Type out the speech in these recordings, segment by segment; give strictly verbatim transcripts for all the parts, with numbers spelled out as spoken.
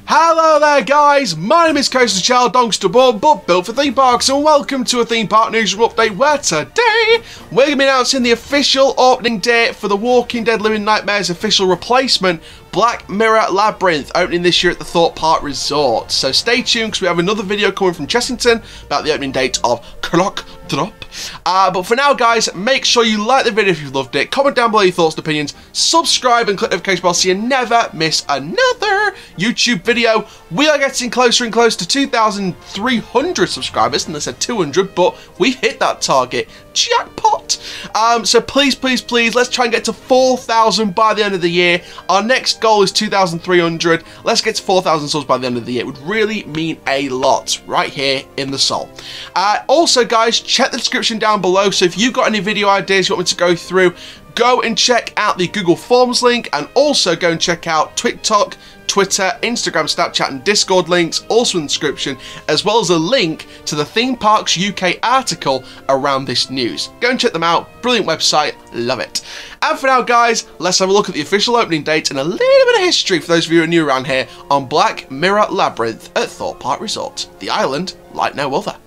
Hello there guys, my name is Coaster Child Dongster Born, but built for theme parks, and welcome to a theme park newsroom update where today we're going to be announcing the official opening date for The Walking Dead Living Nightmares official replacement, Black Mirror Labyrinth, opening this year at the Thorpe Park Resort. So stay tuned because we have another video coming from Chessington about the opening date of Clock Drop. Uh, but for now guys, make sure you like the video if you've loved it, comment down below your thoughts and opinions, subscribe and click the notification bell so you never miss another YouTube video. We are getting closer and closer to two thousand three hundred subscribers, and they said two hundred, but we've hit that target. Jackpot! Um, so please, please, please, let's try and get to four thousand by the end of the year. Our next goal is two thousand three hundred. Let's get to four thousand subs by the end of the year. It would really mean a lot right here in the soul. Uh, also, guys, check the description down below. So if you've got any video ideas you want me to go through, go and check out the Google Forms link, and also go and check out TikTok, Twitter, Instagram, Snapchat and Discord links, also in the description, as well as a link to the Theme Parks U K article around this news. Go and check them out. Brilliant website. Love it. And for now, guys, let's have a look at the official opening date and a little bit of history for those of you who are new around here on Black Mirror Labyrinth at Thorpe Park Resort. The island like no other.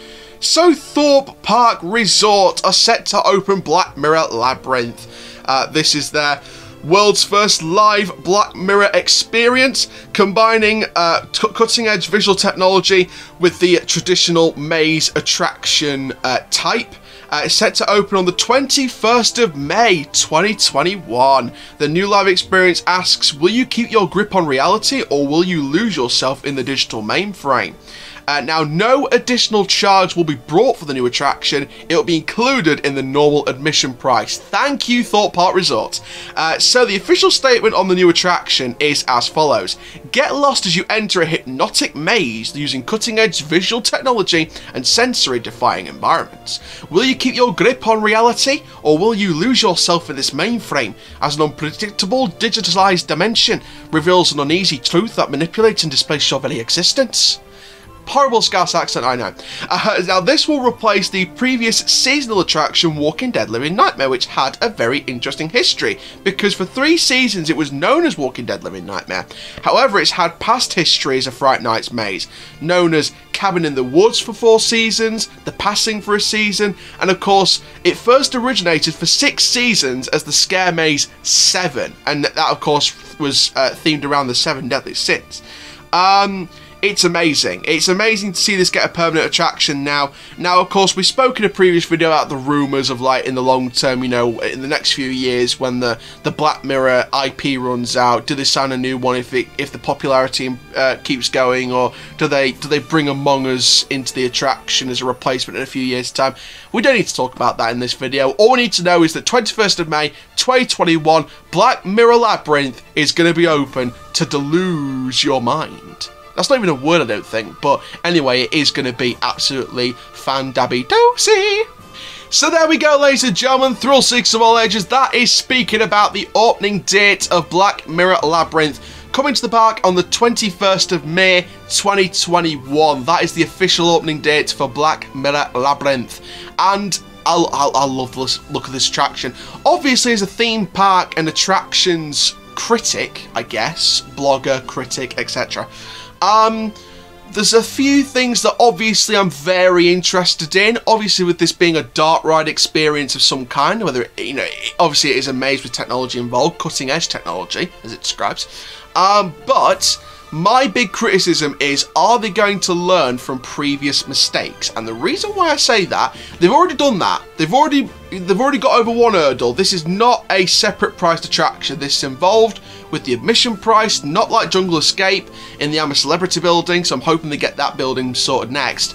So Thorpe Park Resort are set to open Black Mirror Labyrinth. Uh, this is their world's first live Black Mirror experience, combining uh, cutting-edge visual technology with the traditional maze attraction uh, type. Uh, it's set to open on the twenty-first of May twenty twenty-one. The new live experience asks, will you keep your grip on reality or will you lose yourself in the digital mainframe? Uh, now, no additional charge will be brought for the new attraction. It will be included in the normal admission price. Thank you, Thorpe Park Resort. Uh, so the official statement on the new attraction is as follows. Get lost as you enter a hypnotic maze using cutting-edge visual technology and sensory-defying environments. Will you keep your grip on reality, or will you lose yourself in this mainframe as an unpredictable digitalized dimension reveals an uneasy truth that manipulates and displaces your very existence? Horrible Scouse accent, I know. Uh, now, this will replace the previous seasonal attraction Walking Dead Living Nightmare, which had a very interesting history, because for three seasons it was known as Walking Dead Living Nightmare. However, it's had past history as a Fright Nights maze, known as Cabin in the Woods for four seasons, The Passing for a season, and of course, it first originated for six seasons as the Scare Maze seven, and that, of course, was uh, themed around the Seven Deadly Sins. Um... It's amazing. It's amazing to see this get a permanent attraction now. Now, of course, we spoke in a previous video about the rumours of, like, in the long term, you know, in the next few years when the, the Black Mirror I P runs out, do they sign a new one if it, if the popularity uh, keeps going, or do they do they bring Among Us into the attraction as a replacement in a few years' time? We don't need to talk about that in this video. All we need to know is that twenty-first of May twenty twenty-one, Black Mirror Labyrinth is going to be open to deluge your mind. That's not even a word, I don't think, but anyway, it is going to be absolutely fan-dabby-dosey. So there we go, ladies and gentlemen, thrill seekers of all ages, that is speaking about the opening date of Black Mirror Labyrinth, coming to the park on the twenty-first of May twenty twenty-one. That is the official opening date for Black Mirror Labyrinth, and I'll, I'll, I love this look at this attraction. Obviously, as a theme park and attractions critic, I guess, blogger, critic, et cetera, Um, there's a few things that obviously I'm very interested in. Obviously, with this being a dark ride experience of some kind, whether it, you know, obviously it is a maze with technology involved, cutting edge technology, as it describes. Um, but my big criticism is, are they going to learn from previous mistakes? And the reason why I say that, they've already done that. They've already they've already got over one hurdle. This is not a separate priced attraction. This is involved with the admission price, not like Jungle Escape in the I'm a Celebrity building, so I'm hoping they get that building sorted next.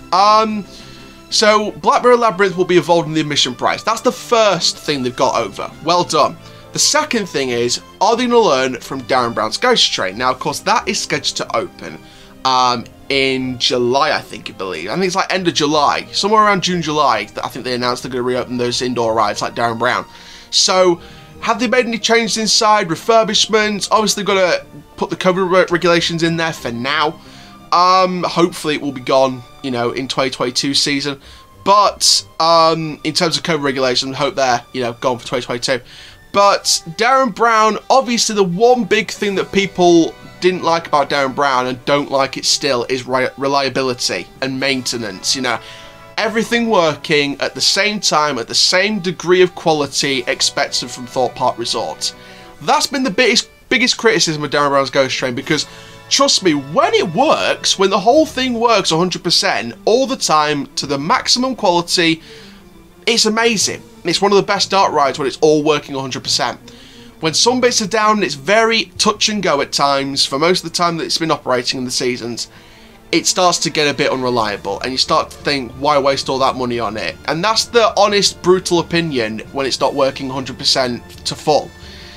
Um, so Black Mirror Labyrinth will be involved in the admission price. That's the first thing they've got over. Well done. The second thing is, are they going to learn from Darren Brown's Ghost Train? Now, of course, that is scheduled to open um, in July, I think, I believe. I think it's like end of July, somewhere around June, July, that I think they announced they're going to reopen those indoor rides like Darren Brown. So, have they made any changes inside, refurbishments? Obviously, they've got to put the COVID regulations in there for now. Um, hopefully, it will be gone, you know, in twenty twenty-two season. But um, in terms of COVID regulations, I hope they're, you know, gone for twenty twenty-two. But Darren Brown, obviously the one big thing that people didn't like about Derren Brown and don't like it still is re reliability and maintenance, you know. Everything working at the same time, at the same degree of quality expected from Thorpe Park Resort. That's been the biggest, biggest criticism of Derren Brown's Ghost Train, because trust me, when it works, when the whole thing works one hundred percent all the time to the maximum quality, it's amazing. It's one of the best dark rides when it's all working one hundred percent. When some bits are down and it's very touch and go at times, for most of the time that it's been operating in the seasons, it starts to get a bit unreliable and you start to think, why waste all that money on it? And that's the honest, brutal opinion when it's not working one hundred percent to full.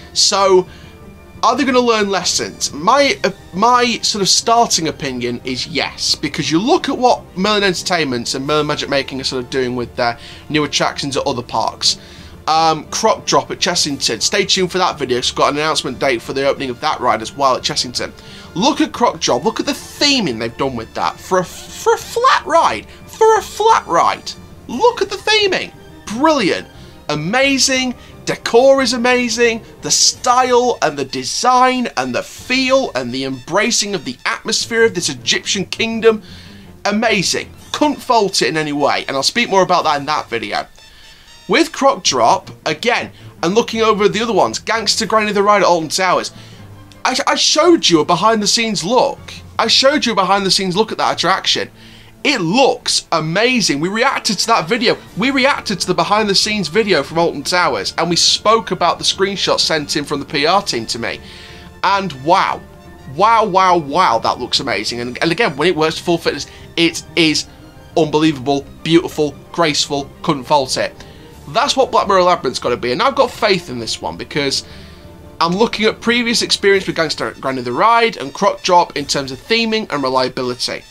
So, are they going to learn lessons? My uh, my sort of starting opinion is yes, because you look at what Merlin Entertainments and Merlin Magic Making are sort of doing with their new attractions at other parks. Um, Croc Drop at Chessington. Stay tuned for that video. It's got an announcement date for the opening of that ride as well at Chessington. Look at Croc Drop. Look at the theming they've done with that for a for a flat ride. For a flat ride. Look at the theming. Brilliant. Amazing. Decor is amazing. The style and the design and the feel and the embracing of the atmosphere of this Egyptian kingdom. Amazing. Couldn't fault it in any way. And I'll speak more about that in that video. With Croc Drop, again, and looking over the other ones, Gangster Granny the Ride at Alton Towers, I, I showed you a behind-the-scenes look. I showed you a behind-the-scenes look at that attraction. It looks amazing. We reacted to that video. We reacted to the behind-the-scenes video from Alton Towers, and we spoke about the screenshots sent in from the P R team to me. And wow. Wow, wow, wow, that looks amazing. And, and again, when it works to full fitness, it is unbelievable, beautiful, graceful, couldn't fault it. That's what Black Mirror Labyrinth's got to be, and I've got faith in this one because I'm looking at previous experience with Gangster Granny the Ride and Croc Drop in terms of theming and reliability.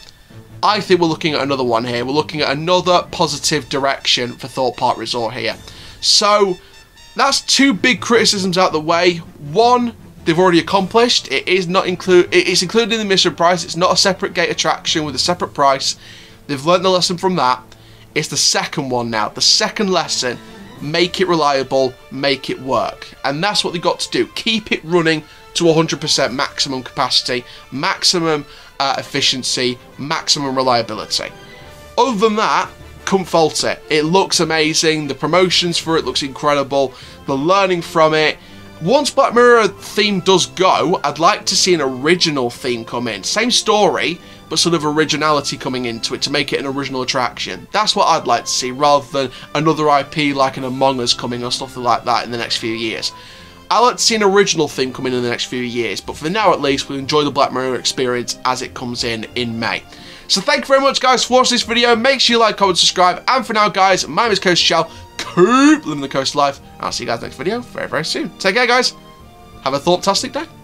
I think we're looking at another one here. We're looking at another positive direction for Thorpe Park Resort here. So that's two big criticisms out the way. One, they've already accomplished. It is not include. It's included in the mission price. It's not a separate gate attraction with a separate price. They've learned the lesson from that. It's the second one now. The second lesson. Make it reliable, make it work. And that's what they've got to do. Keep it running to one hundred percent maximum capacity, maximum uh, efficiency, maximum reliability. Other than that, couldn't fault it. It looks amazing. The promotions for it looks incredible. The learning from it. Once Black Mirror theme does go, I'd like to see an original theme come in. Same story, but sort of originality coming into it to make it an original attraction. That's what I'd like to see, rather than another I P like an Among Us coming or something like that in the next few years. I'd like to see an original theme coming in the next few years, but for now at least, we'll enjoy the Black Mirror experience as it comes in in May. So thank you very much, guys, for watching this video. Make sure you like, comment, subscribe, and for now, guys, my name is Coaster Chal. Keep living the coast life, and I'll see you guys next video very, very soon. Take care, guys. Have a thought-tastic day.